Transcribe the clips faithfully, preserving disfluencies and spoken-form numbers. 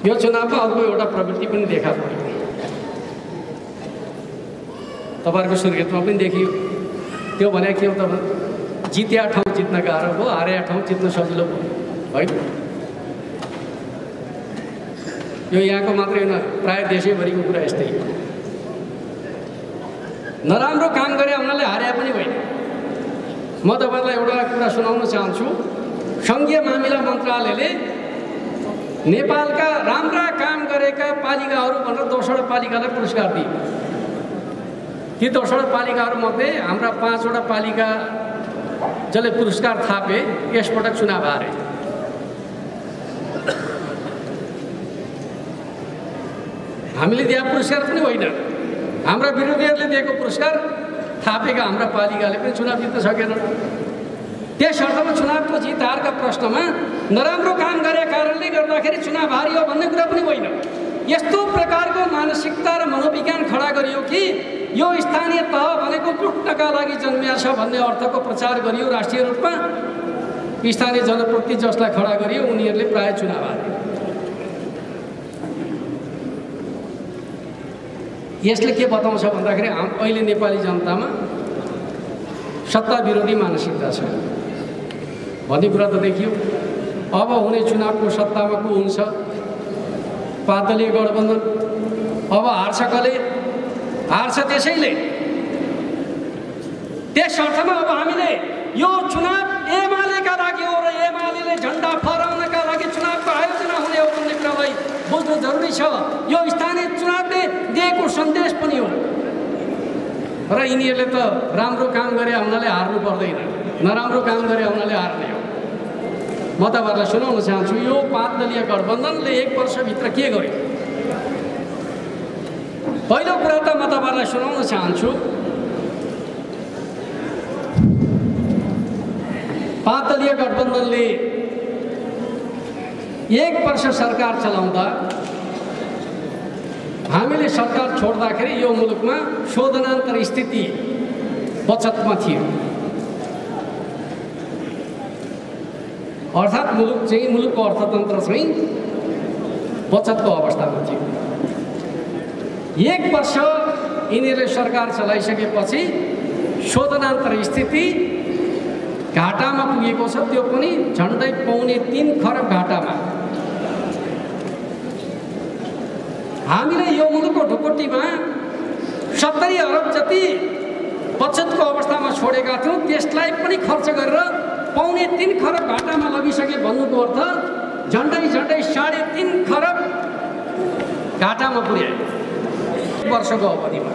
यो चुनावमा अर्को एउटा प्रवृत्ति पनि देखा पर्यो। तपाईँहरूको सुर्खेतमा पनि देखियो। त्यो भने के हो त, जित्या ठाउँ जित्न गाह्रो भयो, हारेका ठाउँ जित्न सजिलो भयो, होइन? यो यहाँको मात्रै होइन, प्रायः देशैभरिको कुरा यस्तै। नराम्रो काम गरे हुनाले हारे पनि होइन। म तपाईँलाई एउटा कुरा सुनाउन चाहन्छु। सङ्घीय मामिला मन्त्रालयले नेपालका राम्रा काम गरेका पालिकाहरू भनेर दसवटा पालिकालाई पुरस्कार दिए। ती दसवटा पालिकाहरूमध्ये हाम्रा पाँचवटा पालिका जसले पुरस्कार थापे यसपटक चुनाव हारे। हामीले दिएको पुरस्कार पनि होइन, हाम्रा विरोधीहरूले दिएको पुरस्कार थापेका हाम्रा पालिकाले पनि चुनाव जित्न सकेनन्। त्यस अर्थमा चुनावको जित हारका प्रश्नमा नराम्रो काम गरे कारणले गर्दाखेरि चुनाव हारियो भन्ने कुरा पनि होइन। यस्तो प्रकारको मानसिकता र मनोविज्ञान खडा गरियो कि यो स्थानीय तह भनेको लुट्नका लागि जन्मिया छ भन्ने अर्थको प्रचार गरियो। राष्ट्रिय रूपमा स्थानीय जनप्रतिनिधि जसलाई खडा गरियो उनीहरूले प्राय चुनाव हारे। यसले के बताउँछ भन्दाखेरि अहिले नेपाली जनतामा सत्ता विरोधी मानसिकता छ भन्ने कुरा त देखियो। अब हुने चुनावको सत्तामा को हुन्छ? पातलीय गठबन्धन। अब हार्छ कसले? हार्छ त्यसैले। त्यस अर्थमा अब हामीले यो चुनाव एमालेका लागि हो र एमाले झन्डा फहराउनका लागि चुनावको आयोजना हुने हो भन्ने कुरालाई बुझ्नु जरुरी छ। यो स्थानीय चुनावले दिएको सन्देश पनि हो। र यिनीहरूले त राम्रो काम गरे हुनाले हार्नु पर्दैन, नराम्रो काम गरे हुनाले हार्ने हो। म तपाईँहरूलाई सुनाउन चाहन्छु, यो पाँच दलीय गठबन्धनले एक वर्षभित्र के गर्यो। पहिलो कुरा त म तपाईँहरूलाई सुनाउन चाहन्छु, पाँच दलीय गठबन्धनले एक वर्ष सरकार चलाउँदा हामीले सरकार छोड्दाखेरि यो मुलुकमा शोधनान्तर स्थिति बचतमा थियो। अर्थात् मुलुक चाहिँ मुलुकको अर्थतन्त्र चाहिँ बचतको अवस्थामा थियो। एक वर्ष यिनीहरूले सरकार चलाइसकेपछि शोधनान्तर स्थिति घाटामा पुगेको छ, त्यो पनि झन्डै पौने तीन खरब घाटामा। हामीले यो मुलुकको ढुकुटीमा सत्तरी अरब जति बचतको अवस्थामा छोडेका थियौँ, त्यसलाई पनि खर्च गरेर पौने तीन खरब घाटामा लगिसके भन्नुको अर्थ झन्डै झन्डै साढे तीन खरब घाटामा पुर्याए एक वर्षको अवधिमा।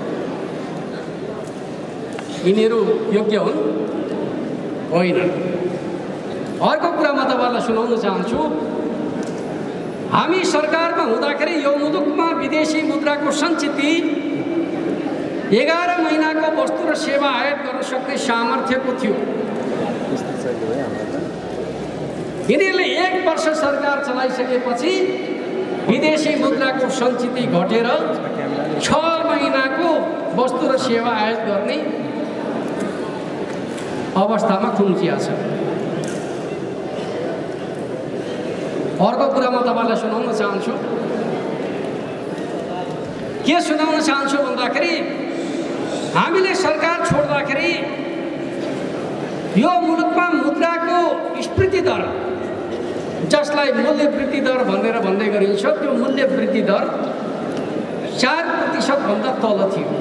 यिनीहरू योग्य हुन्? होइन। अर्को कुरा म तपाईँलाई सुनाउन चाहन्छु, हामी सरकारमा हुँदाखेरि यो मुलुकमा विदेशी मुद्राको सञ्चिति एघार महिनाको वस्तु र सेवा आयात गर्न सक्ने सामर्थ्यको थियो। यिनीहरूले एक वर्ष सरकार चलाइसकेपछि विदेशी मुद्राको सञ्चिति घटेर छ महिनाको वस्तु र सेवा आयात गर्ने अवस्थामा खुम्चिया छ। अर्को कुरा म तपाईँलाई सुनाउन चाहन्छु, के सुनाउन चाहन्छु भन्दाखेरि हामीले सरकार छोड्दाखेरि यो मुलुकमा मुद्राको स्फीति दर, जसलाई मूल्य वृद्धि दर भनेर भन्दै गरिन्छ, त्यो मूल्य वृद्धि दर चार प्रतिशतभन्दा तल थियो।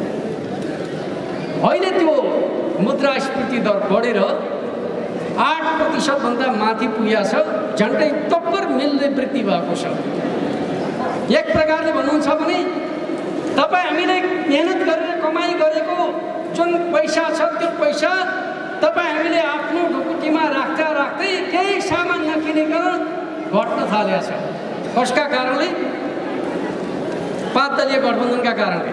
अहिले त्यो मुद्रास्फीति दर बढेर आठ प्रतिशतभन्दा माथि पुगेको छ, झन्डै तब्बर मूल्य वृद्धि भएको छ। एक प्रकारले भन्नुहुन्छ भने तपाईँ हामीले मेहनत गरेर कमाइ गरेको जुन पैसा छ त्यो पैसा तपाईँ हामीले आफ्नो ढुकुटीमा राख्दा राख्दै केही सामान नकिनेकन घट्न थालेको छ। कसका कारणले? पाँच दलीय गठबन्धनका कारणले।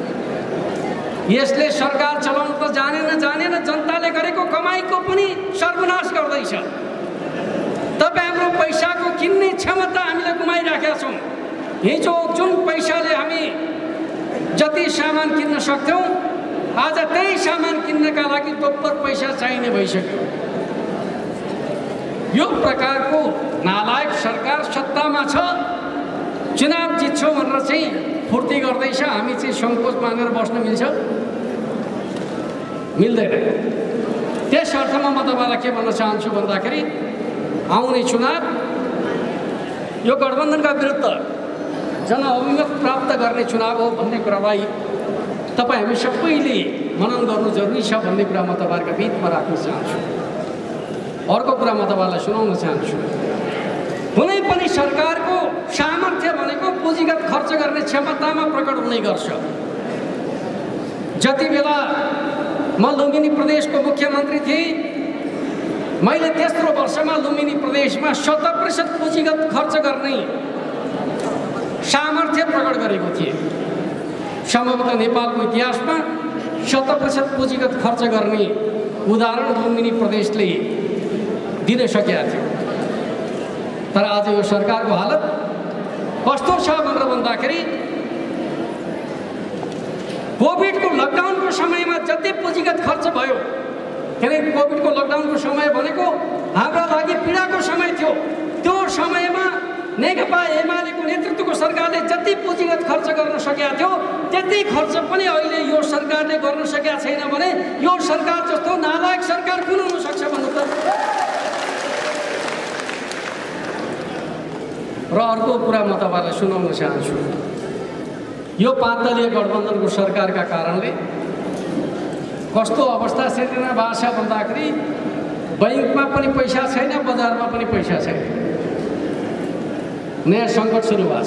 यसले सरकार चलाउन त जानेन जानेन जनताले गरेको कमाइको पनि सर्वनाश गर्दैछ। तपाईँ हाम्रो पैसाको किन्ने क्षमता हामीले गुमाइराखेका छौँ। हिजो जुन पैसाले हामी जति सामान किन्न सक्थ्यौँ, आज त्यही सामान किन्नका लागि दोब्बर पैसा चाहिने भइसक्यो। यो प्रकारको नालायक सरकार सत्तामा छ चुनाव जित्छौँ भनेर चाहिँ फुर्ती गर्दैछ, हामी चाहिँ सङ्कोच मानेर बस्न मिल्छ? मिल्दैन। त्यस अर्थमा म तपाईँलाई के भन्न चाहन्छु भन्दाखेरि आउने चुनाव यो गठबन्धनका विरुद्ध जनअभिमत प्राप्त गर्ने चुनाव हो भन्ने कुरालाई तपाईँ हामी सबैले मनन गर्नु जरुरी छ भन्ने कुरा म तपाईँहरूको बिचमा राख्न चाहन्छु। अर्को कुरा म तपाईँलाई सुनाउन चाहन्छु। कुनै पनि सरकारको सामर्थ्य भनेको पुँजीगत खर्च गर्ने क्षमतामा प्रकट हुने गर्छ। जति बेला म लुम्बिनी प्रदेशको मुख्यमन्त्री थिएँ, मैले तेस्रो वर्षमा लुम्बिनी प्रदेशमा शत प्रतिशत पुँजीगत खर्च गर्ने सामर्थ्य प्रकट गरेको थिएँ। सम्भवतः नेपालको इतिहासमा शत प्रतिशत पुँजीगत खर्च गर्ने उदाहरण लुम्बिनी प्रदेशले दिन सकेका थियो। तर आज यो सरकारको हालत कस्तो छ भनेर भन्दाखेरि कोभिडको लकडाउनको समयमा जति पुँजीगत खर्च भयो, किनकि कोभिडको लकडाउनको समय भनेको हाम्रा लागि पीडाको समय थियो, त्यो समयमा नेकपा एमालेको नेतृत्वको सरकारले जति पुँजीगत खर्च गर्न सकेका थियो त्यति खर्च पनि अहिले यो सरकारले गर्न सकेका छैन भने यो सरकार जस्तो नालायक सरकार कुन हुन सक्छ भन्नु त? र अर्को कुरा म तपाईँलाई सुनाउन चाहन्छु। यो पाँच दलीय गठबन्धनको सरकारका कारणले कस्तो अवस्था सिर्जना भएको छ भन्दाखेरि बैंकमा पनि पैसा छैन, बजारमा पनि पैसा छैन। नयाँ सङ्कट सुरु भएको छ।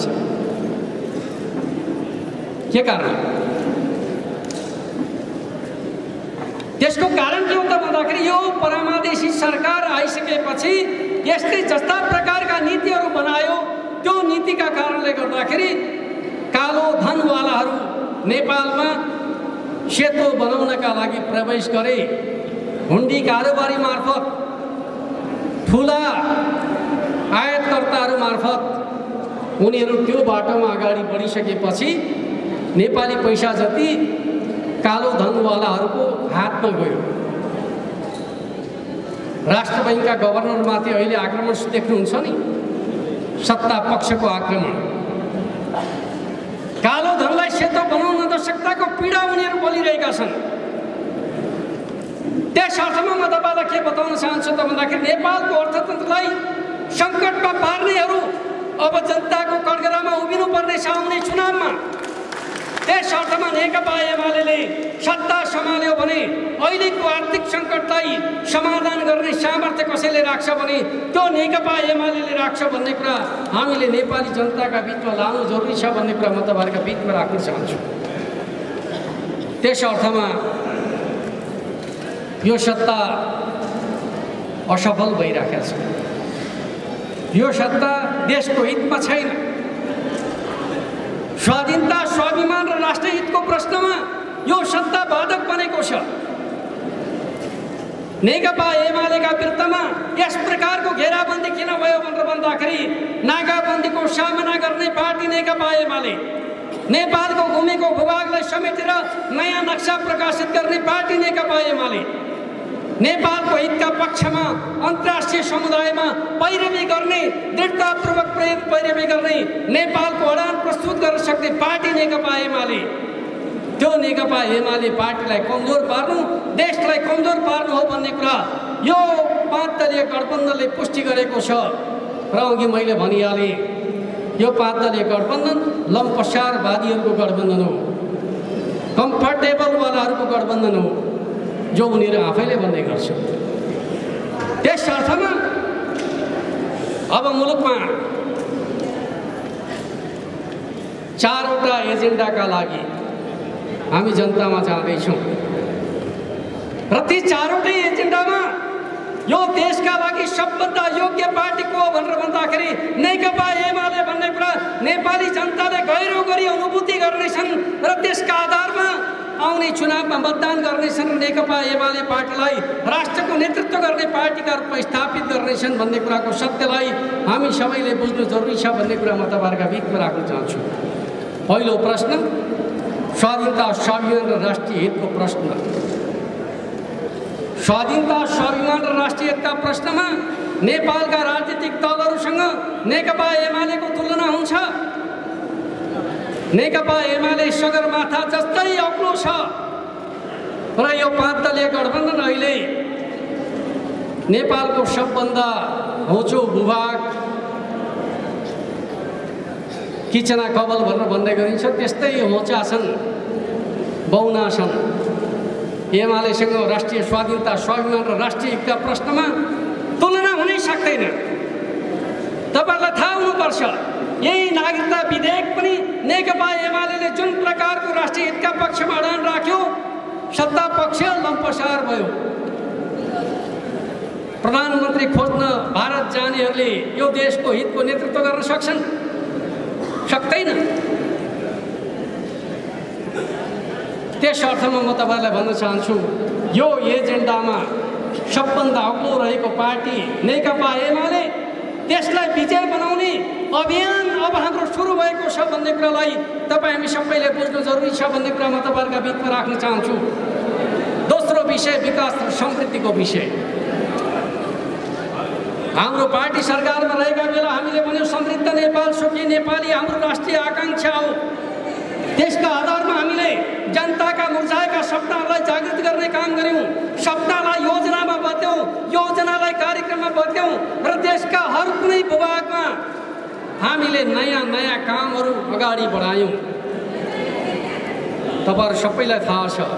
के कारण? त्यसको कारण के हो त भन्दाखेरि यो परमादेशी सरकार आइसकेपछि यसले जस्ता प्रकारका नीतिहरू बनायो त्यो नीतिका कारणले गर्दाखेरि कालो धनवालाहरू नेपालमा सेतो बनाउनका लागि प्रवेश गरे। हुन्डी कारोबारी मार्फत, ठुला आयातकर्ताहरू मार्फत उनीहरू त्यो बाटोमा अगाडि बढिसकेपछि नेपाली पैसा जति कालो धनवालाहरूको हातमा गयो। राष्ट्र बैंकका गभर्नरमाथि अहिले आक्रमण देख्नुहुन्छ नि, सत्ता पक्षको आक्रमण। कालो धनलाई सेतो बनाउन नसक्दाको पीडा उनीहरू बलिरहेका छन्। त्यस अर्थमा म तपाईँलाई के बताउन चाहन्छु त भन्दाखेरि नेपालको अर्थतन्त्रलाई सङ्कटमा पार्नेहरू अब जनताको कठघरामा उभिनुपर्ने छ आउने चुनावमा। त्यस अर्थमा नेकपा एमाले सत्ता सम्हाल्यो भने अहिलेको आर्थिक सङ्कटलाई समाधान गर्ने सामर्थ्य कसैले राख्छ भने त्यो नेकपा एमाले राख्छ भन्ने कुरा हामीले नेपाली जनताका बिचमा लानु जरुरी छ भन्ने कुरा म तपाईँहरूका बिचमा राख्न चाहन्छु। त्यस अर्थमा यो सत्ता असफल भइराखेको छ। यो सत्ता देशको हितमा छैन। स्वाधीनता, स्वाभिमान र राष्ट्रिय हितको प्रश्नमा यो सत्ता बाधक बनेको छ। नेकपा एमालेका विरुद्धमा यस प्रकारको घेराबन्दी किन भयो भनेर भन्दाखेरि नाकाबन्दीको सामना गर्ने पार्टी नेकपा एमाले, नेपालको घुमेको भूभागलाई समेटेर नयाँ नक्सा प्रकाशित गर्ने पार्टी नेकपा एमाले, नेपालको हितका पक्षमा अन्तर्राष्ट्रिय समुदायमा पैरवी गर्ने, दृढतापूर्वक पैरवी गर्ने, नेपालको अडान प्रस्तुत गर्न सक्ने पार्टी नेकपा एमाले। त्यो नेकपा एमाले पार्टीलाई कमजोर पार्नु, देशलाई कमजोर पार्नु हो भन्ने कुरा यो पाँच दलीय गठबन्धनले पुष्टि गरेको छ। र अघि मैले भनिहालेँ, यो पाँच दलीय गठबन्धन लम्पसारवादीहरूको गठबन्धन हो, कम्फर्टेबलवालाहरूको गठबन्धन हो, जो उनीहरू आफैले भन्ने गर्छ। त्यस अर्थमा अब मुलुकमा चारवटा एजेन्डाका लागि हामी जनतामा जाँदैछौँ र ती चारवटै एजेन्डामा यो देशका लागि सबभन्दा योग्य पार्टी को हो भनेर भन्दाखेरि नेकपा एमाले भन्ने कुरा नेपाली जनताले गहिरो गरी अनुभूति गर्नेछन् र त्यसका आधारमा आउने चुनावमा मतदान गर्नेछन्। नेकपा एमाले पार्टीलाई राष्ट्रको नेतृत्व गर्ने पार्टीका रूपमा स्थापित गर्नेछन् भन्ने कुराको सत्यलाई हामी सबैले बुझ्नु जरुरी छ भन्ने कुरा म तपाईँहरूका बिचमा राख्न चाहन्छु। पहिलो प्रश्न स्वाधीनता, स्वाभिमान र राष्ट्रिय हितको प्रश्न। स्वाधीनता, स्वाभिमान र राष्ट्रिय हितका प्रश्नमा नेपालका राजनीतिक दलहरूसँग नेकपा एमालेको तुलना हुन्छ। नेकपा एमाले सगरमाथा जस्तै अग्लो छ र यो पाँच दलीय गठबन्धन अहिले नेपालको सबभन्दा होचो भूभाग किचना कबल भनेर भन्दै गरिन्छ त्यस्तै होचा छन्, बहुना छन्। एमालेसँग राष्ट्रिय स्वाधीनता, स्वाभिमान र राष्ट्रिय एकता प्रश्नमा तुलना हुनै सक्दैन। तपाईहरुलाई थाहा हुनुपर्छ, यही नागरिकता विधेयक पनि नेकपा एमाले जुन प्रकारको राष्ट्रिय हितका पक्षमा अडान राख्यो, सत्ता पक्ष लम्पसार भयो। प्रधानमन्त्री खोज्न भारत जानेहरूले यो देशको हितको नेतृत्व गर्न सक्छन्? सक्दैन। त्यस अर्थमा म तपाईहरुलाई भन्न चाहन्छु, यो एजेन्डामा सबभन्दा अग्लो रहेको पार्टी नेकपा एमाले, त्यसलाई विजय बनाउने अभियान अब हाम्रो सुरु भएको छ भन्ने कुरालाई तपाईँ हामी सबैले बुझ्नु जरुरी छ भन्ने कुरा म तपाईहरुका बिचमा राख्न चाहन्छु। दोस्रो विषय विकास र समृद्धिको विषय। हाम्रो पार्टी सरकारमा रहेका बेला हामीले भन्यौं समृद्ध नेपाल, सुखी नेपाली हाम्रो राष्ट्रिय आकांक्षा हो। त्यसका आधारमा हामीले जनताका मुर्झाएका सपनाहरूलाई जागृत गर्ने काम गर्यौं, सपनालाई योजनामा बद्ल्यौं, योजनालाई कार्यक्रममा बद्ल्यौं र देशका हर कुनै भूभागमा हामीले नयाँ नयाँ कामहरू अगाडि बढायौं। तपाईहरु सबैलाई थाहा छ,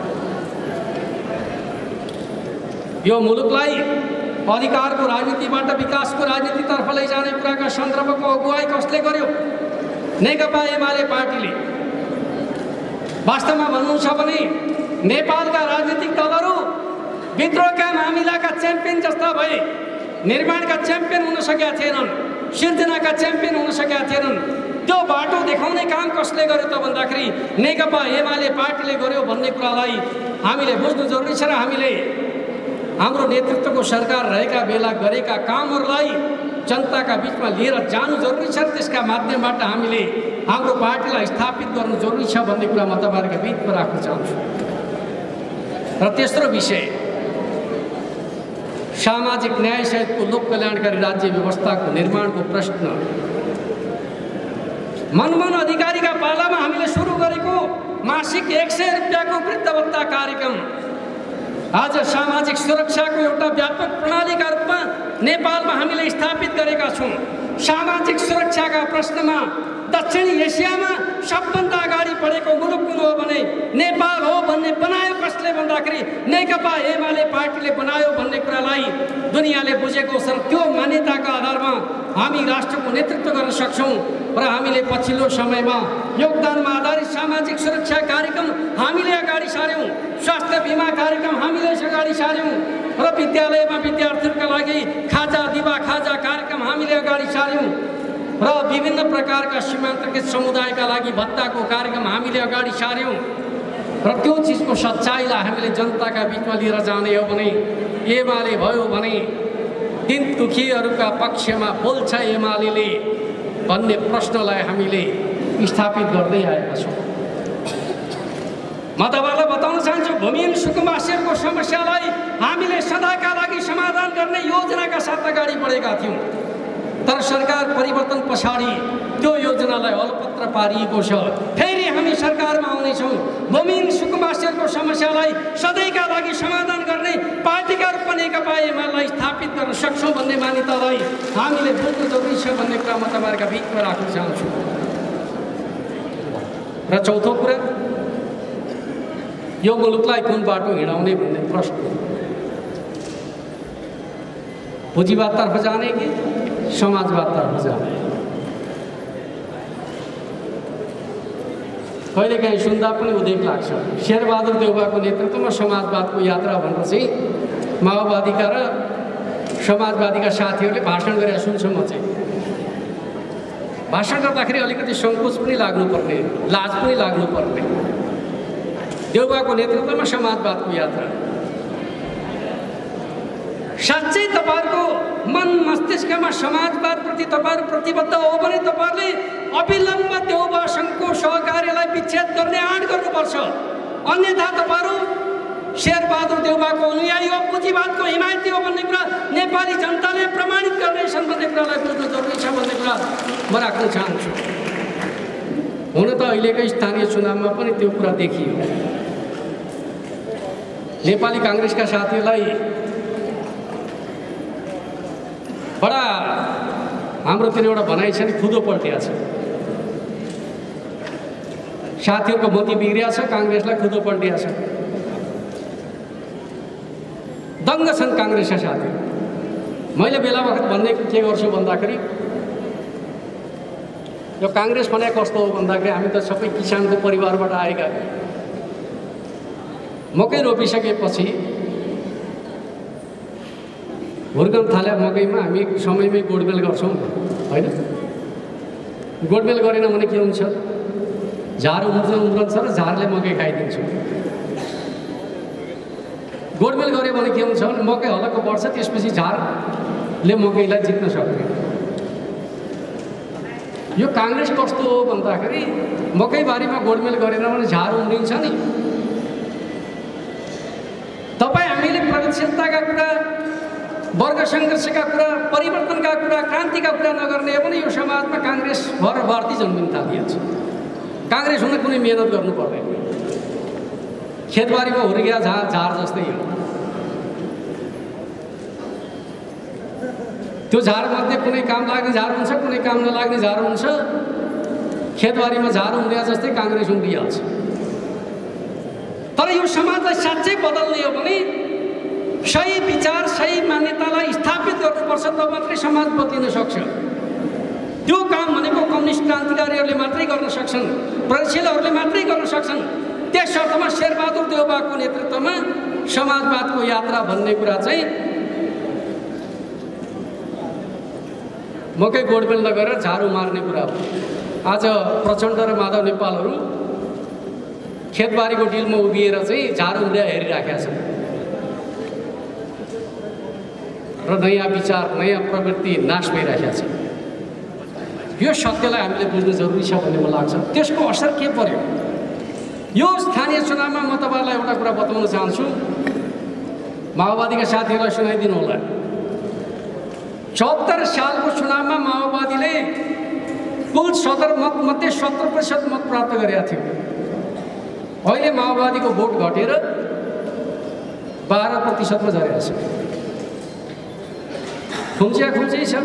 यो मुलुकलाई अधिकारको राजनीतिबाट विकासको राजनीतितर्फ लैजाने कुराका सन्दर्भको अगुवाई कसले गर्यो? नेकपा एमाले पार्टीले। वास्तवमा भन्नुहुन्छ भने नेपालका राजनीतिक दलहरू विद्रोहका मामिलाका च्याम्पियन जस्ता भए, निर्माणका च्याम्पियन हुन सकेका थिएनन्, सिर्जनाका च्याम्पियन हुन सकेका थिएनन्। त्यो बाटो देखाउने काम कसले गर्यो त भन्दाखेरि नेकपा एमाले पार्टीले गर्यो भन्ने कुरालाई हामीले बुझ्नु जरुरी छ र हामीले हाम्रो नेतृत्वको सरकार रहेका बेला गरेका कामहरूलाई जनताका बिचमा लिएर जानु जरुरी छ। त्यसका माध्यमबाट हामीले हाम्रो पार्टीलाई स्थापित गर्नु जरुरी छ भन्ने कुरा म तपाईहरुका बिचमा राख्न चाहन्छु। र तेस्रो विषय सामाजिक न्याय सहितको लोक कल्याणकारी राज्य व्यवस्थाको निर्माणको प्रश्न। मनमोहन अधिकारीका पालामा हामीले सुरु गरेको मासिक एक सय रुपियाँको वृद्ध भत्ता कार्यक्रम आज सामाजिक सुरक्षाको एउटा व्यापक प्रणालीका रूपमा नेपालमा हामीले स्थापित गरेका छौं। सामाजिक सुरक्षाका प्रश्नमा दक्षिणी एसियामा सबभन्दा अगाडि बढेको मुलुक कुन हो भने नेपाल हो भन्ने बनायो कसले भन्दाखेरि नेकपा एमाले पार्टीले बनायो भन्ने कुरालाई दुनियाँले बुझेको छ। त्यो मान्यताका आधारमा हामी राष्ट्रको नेतृत्व गर्न सक्छौं र हामीले पछिल्लो समयमा योगदानमा आधारित सामाजिक सुरक्षा कार्यक्रम हामीले अगाडि सार्यौं, स्वास्थ्य बीमा कार्यक्रम हामीले अगाडि सार्यौं र विद्यालयमा विद्यार्थीहरूका लागि खाजा दिवा खाजा कार्यक्रम हामीले अगाडि सार्यौं र विभिन्न प्रकारका सीमान्तकृत समुदायका लागि भत्ताको कार्यक्रम हामीले अगाडि सार्यौं र त्यो चिजको सच्चाइलाई हामीले जनताका बिचमा लिएर जाने हो भने एमाले भयो भने दिन दुखीहरूका पक्षमा बोल्छ एमाले भन्ने प्रश्नलाई हामीले स्थापित गर्दै आएका छौं। म तपाईहरुलाई बताउन चाहन्छु, भूमिहीन सुकुम्बासीहरूको समस्यालाई हामीले सदाका लागि समाधान गर्ने योजनाका साथ अगाडि बढेका थियौं, तर सरकार परिवर्तन पछाडि त्यो योजनालाई अलपत्र पारिएको छ। फेरि हामी सरकारमा आउनेछौँ, भूमिहीन सुकुम्बासीहरूको समस्यालाई सधैँका लागि समाधान गर्ने पार्टीका रूपमा नेकपा एमालेलाई स्थापित गर्न सक्छौँ भन्ने मान्यतालाई हामीले बुझ्नु जरुरी छ भन्ने कुरा म तपाईहरुका बिचमा राख्न चाहन्छु। र चौथो कुरा, यो मुलुकलाई कुन बाटो हिँडाउने भन्ने प्रश्न। पुँजीवादतर्फ जाने कि समाजवादतर्फ जाने? कहिलेकाहीँ सुन्दा पनि उदेक लाग्छ, शेरबहादुर देउवाको नेतृत्वमा समाजवादको यात्रा भनेर चाहिँ माओवादीका र समाजवादीका साथीहरूले भाषण गरेर सुन्छ। म चाहिँ भाषण गर्दाखेरि अलिकति सङ्कोच पनि लाग्नुपर्ने, लाज पनि लाग्नुपर्ने। देउवाको नेतृत्वमा समाजवादको यात्रा साँच्चै तपाईहरुको मन मस्तिष्कमा समाजवादप्रति तपाईहरु प्रतिबद्ध हो भने तपाईहरुले अविलम्ब देउवा संघको सहकार्यलाई विच्छेद गर्ने आँट गर्नुपर्छ। अन्यथा तपाईहरु शेरबहादुर देउवाको अनुयायी हो, पुँजीवादको हिमायती हो भन्ने कुरा नेपाली जनताले प्रमाणित गर्नेछन् भन्ने कुरालाई बुझ्नु जरुरी छ भन्ने कुरा म राख्न चाहन्छु। हुन त अहिलेकै स्थानीय चुनावमा पनि त्यो कुरा देखियो। नेपाली काङ्ग्रेसका साथीहरूलाई बडा हाम्रो तिनीवटा भनाइ छ नि, खुदो पल्टिया छ। साथीहरूको मती बिग्रिया छ, काङ्ग्रेसलाई खुदो पल्टिया छ। दङ्ग छन् काङ्ग्रेसका साथीहरू। मैले बेला बखत भन्ने के गर्छु भन्दाखेरि, यो काङ्ग्रेस भने कस्तो हो भन्दाखेरि, हामी त सबै किसानको परिवारबाट आएका। मकै रोपिसकेपछि हुर्कन थाले मकैमा हामी समयमै गोडमेल गर्छौँ होइन। गोडमेल गरेन भने के हुन्छ, झार उम्रन्छ उम्रन्छ र झारले मकै खाइदिन्छ। गोडमेल गऱ्यो भने के हुन्छ भने मकै हलक्क बढ्छ, त्यसपछि झारले मकैलाई जित्न सक्दैन। यो काङ्ग्रेस कस्तो हो भन्दाखेरि, मकैबारीमा गोडमेल गरेन भने झार उम्रिन्छ नि। तपाईँ हामीले प्रगतिशीलताका कुरा, वर्ग सङ्घर्षका कुरा, परिवर्तनका कुरा, क्रान्तिका कुरा नगर्ने हो भने यो समाजमा काङ्ग्रेस भर भर्ती जन्मिन थालिहाल्छ। काङ्ग्रेस हुन कुनै मेहनत गर्नु पर्दैन। खेतबारीमा हुर्किया झार झार जस्तै हो। त्यो झारमध्ये कुनै काम लाग्ने झार हुन्छ, कुनै काम नलाग्ने झार हुन्छ। खेतबारीमा झार उम्रिया जस्तै काङ्ग्रेस उम्रिहाल्छ। तर यो समाजलाई साँच्चै बदल्ने हो भने सही विचार, सही मान्यतालाई स्थापित गर्नुपर्छ, तब मात्रै समाज बदलिन सक्छ। त्यो काम भनेको कम्युनिस्ट क्रान्तिकारीहरूले मात्रै गर्न सक्छन्, प्रगतिशीलहरूले मात्रै गर्न सक्छन्। त्यस अर्थमा शेरबहादुर देउबाको नेतृत्वमा समाजवादको यात्रा भन्ने कुरा चाहिँ मकै गोडमेल नगरेर झारू मार्ने कुरा हो। आज प्रचण्ड र माधव नेपालहरू खेतबारीको डिलमा उभिएर चाहिँ झार उम्रिया हेरिराखेका छन् र नयाँ विचार, नयाँ प्रवृत्ति नाश भइराखेका छ। यो सत्यलाई हामीले बुझ्नु जरुरी छ भन्ने मलाई लाग्छ। त्यसको असर के पर्यो? यो स्थानीय चुनावमा म तपाईँलाई एउटा कुरा बताउन चाहन्छु, माओवादीका साथीहरूलाई सुनाइदिनु होला। चौहत्तर सालको चुनावमा माओवादीले कुल सदर मत मध्ये सत्तर प्रतिशत मत प्राप्त गरेका थियो। अहिले माओवादीको भोट घटेर बाह्र प्रतिशतमा झरेको छ। खुम्चिया खुम्ची छ।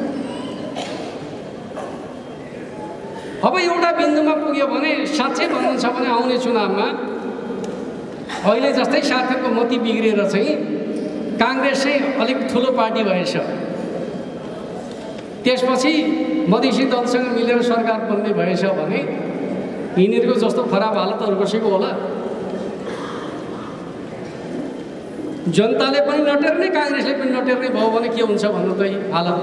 अब एउटा बिन्दुमा पुग्यो भने साँच्चै भन्नुहुन्छ भने आउने चुनावमा अहिले जस्तै साथीहरूको मती बिग्रिएर चाहिँ काङ्ग्रेस चाहिँ अलिक ठुलो पार्टी भएछ। त्यसपछि मधेसी दलसँग मिलेर सरकार बन्ने भएछ भने यिनीहरूको जस्तो खराब हालत अरू कसैको होला? जनताले पनि नटेर्ने, काङ्ग्रेसले पनि नटेर्ने भयो भने के हुन्छ भन्नु त हालत।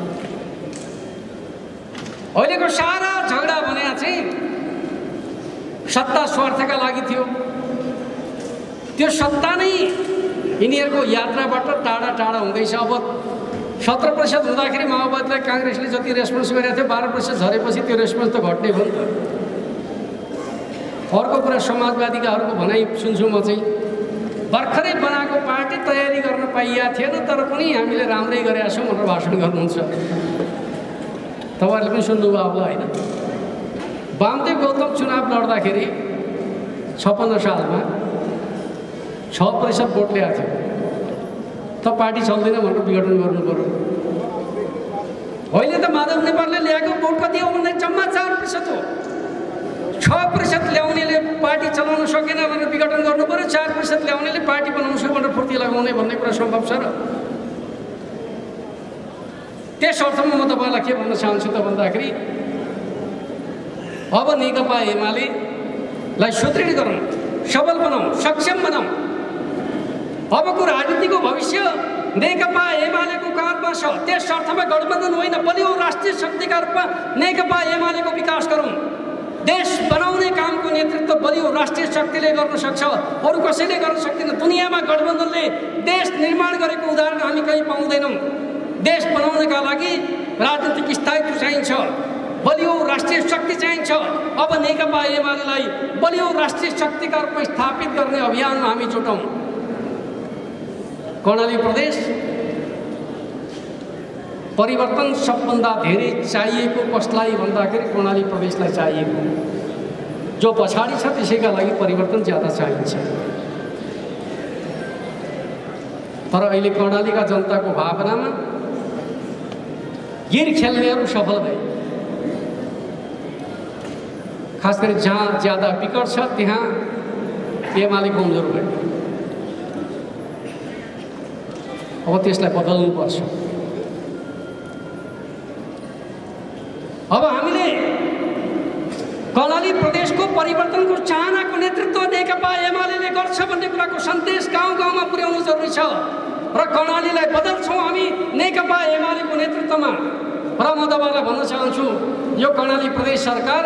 अहिलेको सारा झगडा भने चाहिँ सत्ता स्वार्थका लागि थियो। त्यो सत्ता नै यिनीहरूको यात्राबाट टाढा टाढा हुँदैछ। अब सत्र प्रतिशत हुँदाखेरि माओवादीलाई काङ्ग्रेसले जति रेस्पोन्स गरेको थियो, बाह्र प्रतिशत झरेपछि त्यो रेस्पोन्स त घट्ने भयो नि त। अर्को कुरा समाजवादीकाहरूको भनाइ सुन्छु म चाहिँ, भर्खरै बनाएको पार्टी तयारी गर्न पाइएको थिएन, तर पनि हामीले राम्रै गरेका छौँ भनेर भाषण गर्नुहुन्छ। तपाईँहरूले पनि सुन्नुभयो होला होइन? वामदेव गौतम चुनाव लड्दाखेरि छप्पन्न सालमा छ प्रतिशत भोट ल्याएको थियो। त पार्टी चल्दैन भनेर विघटन गर्नु पर्यो। अहिले त माधव नेपालले ल्याएको भोट कति हो भने जम्मा चार प्रतिशत हो। छ प्रतिशत ल्याउनेले पार्टी चलाउन सकेन भनेर विघटन गर्नु पर्यो, चार प्रतिशत ल्याउनेले पार्टी बनाउँछु भनेर फुर्ती लगाउने भन्ने कुरा सम्भव छ र? त्यस अर्थमा म तपाईँलाई के भन्न चाहन्छु त भन्दाखेरि, अब नेकपा एमालेलाई सुदृढ गरौँ, सबल बनाऊ, सक्षम बनाऊ। अबको राजनीतिको भविष्य नेकपा एमालेको काँधमा छ। त्यस अर्थमा गठबन्धन होइन, बलियो राष्ट्रिय शक्तिका रूपमा नेकपा एमालेको विकास गरौँ। देश बनाउने कामको नेतृत्व बलियो राष्ट्रिय शक्तिले गर्न सक्छ, अरू कसैले गर्न सक्दैन। दुनियाँमा गठबन्धनले देश निर्माण गरेको उदाहरण हामी कहीँ पाउँदैनौँ। देश बनाउनका लागि राजनीतिक स्थायित्व चाहिन्छ, बलियो राष्ट्रिय शक्ति चाहिन्छ। अब नेकपा एमालेलाई बलियो राष्ट्रिय शक्तिका रूपमा स्थापित गर्ने अभियानमा हामी जुटौँ। कर्णाली प्रदेश परिवर्तन सबभन्दा धेरै चाहिएको कसलाई भन्दाखेरि कर्णाली प्रदेशलाई चाहिएको, जो पछाडि छ त्यसैका लागि परिवर्तन ज्यादा चाहिन्छ। तर अहिले कर्णालीका जनताको भावनामा गिर खेल्नेहरू सफल भए। खास गरी जहाँ ज्यादा विकट छ त्यहाँ एमाले कमजोर भयो। अब त्यसलाई बदल्नुपर्छ। अब हामीले कर्णाली प्रदेशको परिवर्तनको चाहनाको नेतृत्व नेकपा एमाले गर्छ भन्ने कुराको सन्देश गाउँ गाउँमा पुर्याउनु जरुरी छ र कर्णालीलाई बदल्छौँ हामी नेकपा एमालेको नेतृत्वमा। र म तपाईँलाई भन्न चाहन्छु, यो कर्णाली प्रदेश सरकार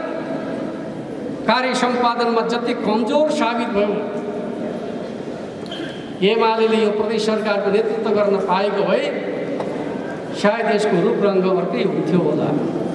कार्य सम्पादनमा जति कमजोर साबित भयो, एमाले यो प्रदेश सरकारको नेतृत्व गर्न पाएको भए सायद यसको रूपरङ्ग अर्कै हुन्थ्यो होला।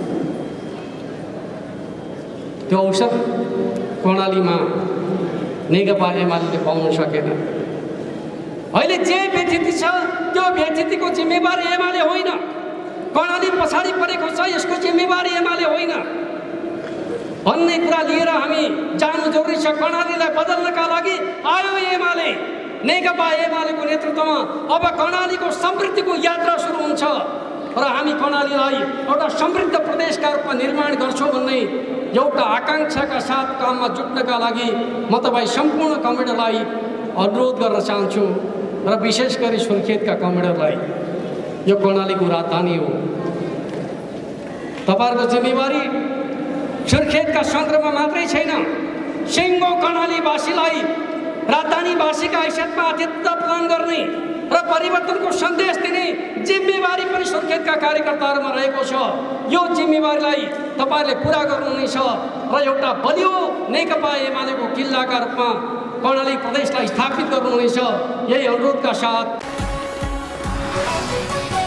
त्यो अवसर कर्णालीमा नेकपा एमाले पाउन सकेन। अहिले जे व्यथिति छ त्यो व्यथितिको जिम्मेवारी एमाले होइन, कर्णाली पछाडि परेको छ यसको जिम्मेवारी एमाले होइन भन्ने कुरा लिएर हामी जानु जरुरी छ। कर्णालीलाई बदल्नका लागि आयो एमाले, नेकपा एमालेको नेतृत्वमा अब कर्णालीको समृद्धिको यात्रा सुरु हुन्छ र हामी कर्णालीलाई एउटा समृद्ध प्रदेशका रूपमा निर्माण गर्छौँ भन्ने एउटा आकांक्षाका साथ काममा जुट्नका लागि म तपाईँ सम्पूर्ण कमेडरलाई अनुरोध गर्न चाहन्छु र विशेष गरी सुर्खेतका कमेडरलाई, यो कर्णालीको राजधानी हो। तपाईहरुको जिम्मेवारी सुर्खेतका सन्दर्भमा मात्रै छैन, सिङ्गो कर्णालीवासीलाई राजधानीवासीका हैसियतमा आतिथ्य प्रदान गर्ने र परिवर्तनको सन्देश दिने जिम्मेवारी पनि सुर्खेतका कार्यकर्ताहरूमा रहेको छ। यो जिम्मेवारीलाई तपाईहरुले पूरा गर्नुहुनेछ र एउटा बलियो नेकपा एमालेको किल्लाका रूपमा कर्णाली प्रदेशलाई स्थापित गर्नुहुनेछ। यही अनुरोधका साथ